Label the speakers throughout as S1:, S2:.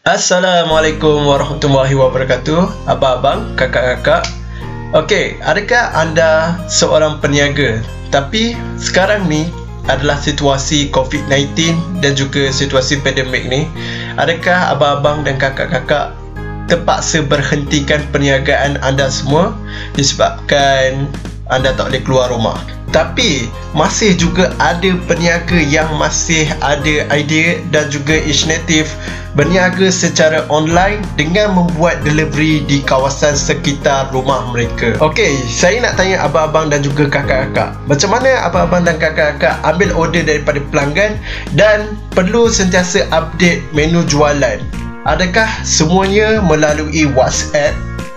S1: Assalamualaikum warahmatullahi wabarakatuh. Abang-abang, kakak-kakak. Okey, adakah anda seorang peniaga? Tapi sekarang ni adalah situasi COVID-19 dan juga situasi pandemik ni. Adakah abang-abang dan kakak-kakak terpaksa berhentikan perniagaan anda semua disebabkan anda tak boleh keluar rumah? Tapi masih juga ada peniaga yang masih ada idea dan juga inisiatif berniaga secara online dengan membuat delivery di kawasan sekitar rumah mereka. Okey, saya nak tanya abang-abang dan juga kakak-kakak, macam mana abang-abang dan kakak-kakak ambil order daripada pelanggan dan perlu sentiasa update menu jualan? Adakah semuanya melalui WhatsApp?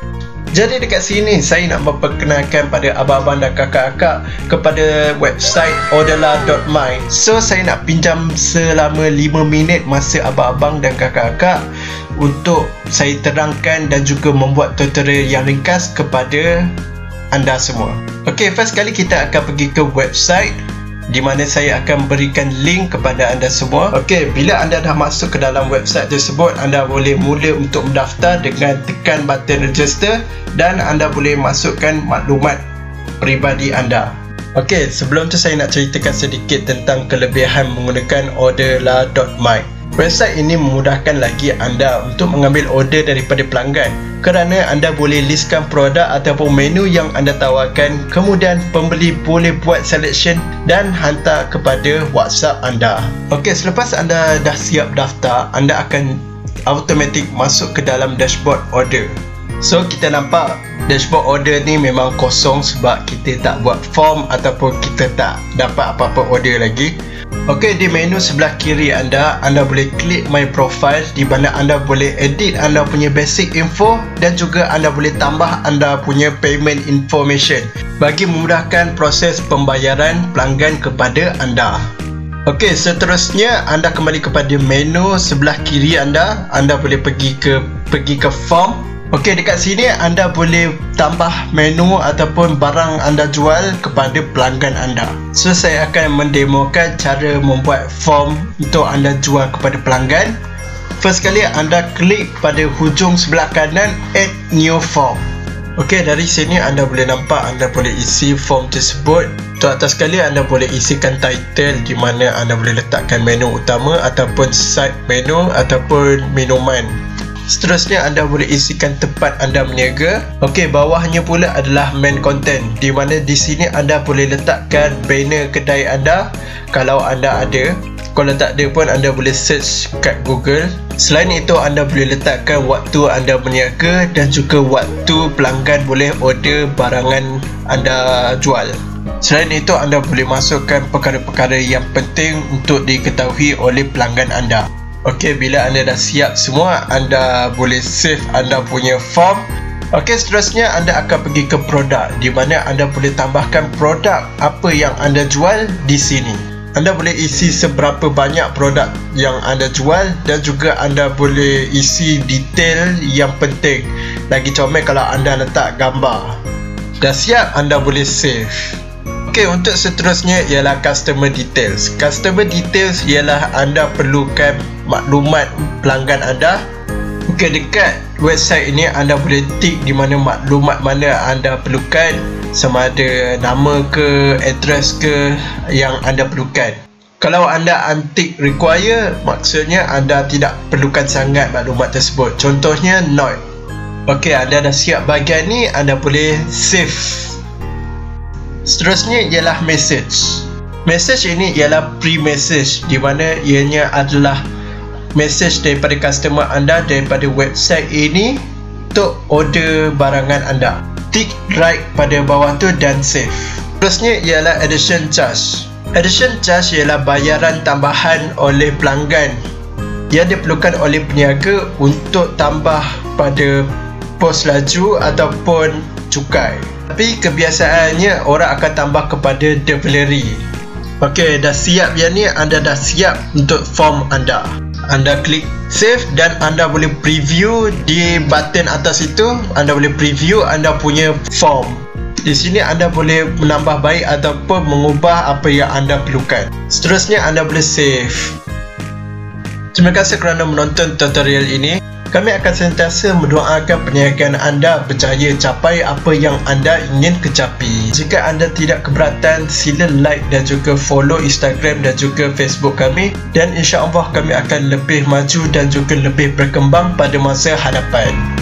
S1: Jadi dekat sini saya nak memperkenalkan pada abang-abang dan kakak-kakak kepada website orderlah.my. So saya nak pinjam selama 5 minit masa abang-abang dan kakak-kakak untuk saya terangkan dan juga membuat tutorial yang ringkas kepada anda semua. Okey, first kali kita akan pergi ke website di mana saya akan berikan link kepada anda semua. Okey, bila anda dah masuk ke dalam website tersebut, anda boleh mula untuk mendaftar dengan tekan button register dan anda boleh masukkan maklumat peribadi anda. Okey, sebelum tu saya nak ceritakan sedikit tentang kelebihan menggunakan orderlah.my. Website ini memudahkan lagi anda untuk mengambil order daripada pelanggan kerana anda boleh listkan produk ataupun menu yang anda tawarkan, kemudian pembeli boleh buat selection dan hantar kepada WhatsApp anda. Okey, selepas anda dah siap daftar, anda akan automatik masuk ke dalam dashboard order. So kita nampak dashboard order ni memang kosong sebab kita tak buat form ataupun kita tak dapat apa-apa order lagi. Okey, di menu sebelah kiri anda boleh klik my profile di mana anda boleh edit anda punya basic info dan juga anda boleh tambah anda punya payment information bagi memudahkan proses pembayaran pelanggan kepada anda. Okey, seterusnya anda kembali kepada menu sebelah kiri anda boleh pergi ke form. Okey, dekat sini anda boleh tambah menu ataupun barang anda jual kepada pelanggan anda. So saya akan mendemokan cara membuat form untuk anda jual kepada pelanggan. First kali anda klik pada hujung sebelah kanan add new form. Okey, dari sini anda boleh nampak anda boleh isi form tersebut. Untuk atas sekali anda boleh isikan title di mana anda boleh letakkan menu utama ataupun side menu ataupun minuman. Seterusnya anda boleh isikan tempat anda berniaga. Okey, bawahnya pula adalah main content di mana di sini anda boleh letakkan banner kedai anda kalau anda ada. Kalau tak ada pun anda boleh search kat Google. Selain itu anda boleh letakkan waktu anda berniaga dan juga waktu pelanggan boleh order barangan anda jual. Selain itu anda boleh masukkan perkara-perkara yang penting untuk diketahui oleh pelanggan anda. Okey, bila anda dah siap semua, anda boleh save anda punya form. Okey, seterusnya anda akan pergi ke produk di mana anda boleh tambahkan produk apa yang anda jual di sini. Anda boleh isi seberapa banyak produk yang anda jual dan juga anda boleh isi detail yang penting. Lagi comel kalau anda letak gambar. Dah siap, anda boleh save. Okey, untuk seterusnya ialah customer details. Customer details ialah anda perlukan maklumat pelanggan anda. Okey, dekat website ini anda boleh tik di mana maklumat mana anda perlukan, sama ada nama ke, address ke yang anda perlukan. Kalau anda untick require, maksudnya anda tidak perlukan sangat maklumat tersebut. Contohnya not. Okey, anda dah siap bahagian ni, anda boleh save. Seterusnya ialah message. Message ini ialah pre-message di mana ianya adalah message daripada customer anda daripada website ini untuk order barangan anda. Tik right pada bawah tu dan save. Seterusnya ialah addition charge. Addition charge ialah bayaran tambahan oleh pelanggan yang diperlukan oleh peniaga untuk tambah pada pos laju ataupun cukai. Tapi kebiasaannya orang akan tambah kepada delivery. Okey, dah siap yang ni, anda dah siap untuk form anda. Anda klik save dan anda boleh preview di button atas itu. Anda boleh preview anda punya form. Di sini anda boleh menambah baik ataupun mengubah apa yang anda perlukan. Seterusnya anda boleh save. Terima kasih kerana menonton tutorial ini. Kami akan sentiasa mendoakan perniagaan anda berjaya capai apa yang anda ingin kecapi. Jika anda tidak keberatan, sila like dan juga follow Instagram dan juga Facebook kami, dan insya-Allah kami akan lebih maju dan juga lebih berkembang pada masa hadapan.